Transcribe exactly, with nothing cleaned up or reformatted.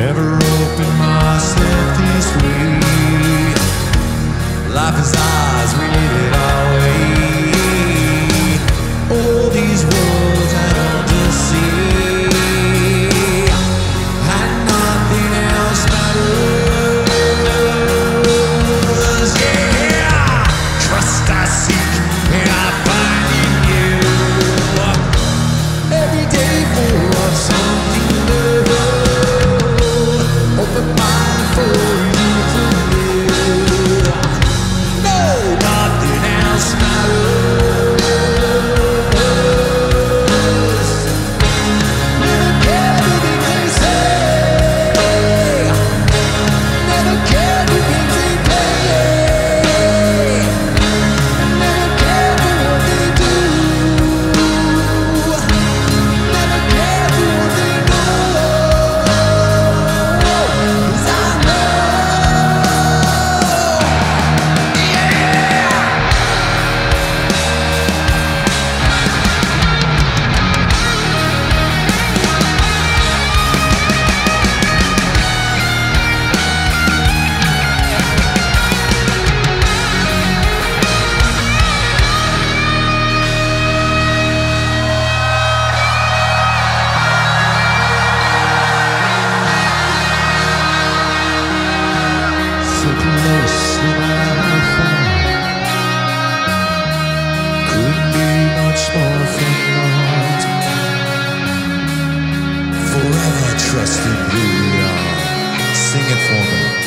Never opened myself this way. Life is ours, we live it our way. All these words I don't just see, and nothing else matters. Yeah, trust I seek and I find in you. Every day full of something new. Open mind for you to live. No, nothing else matters. Never cared who they say. Never cared who they play. Never cared for what they do. Never cared for what they know. 'Cause I know, so close no matter how far. Couldn't be much more from heart. Forever trusting who we are. Sing it for me.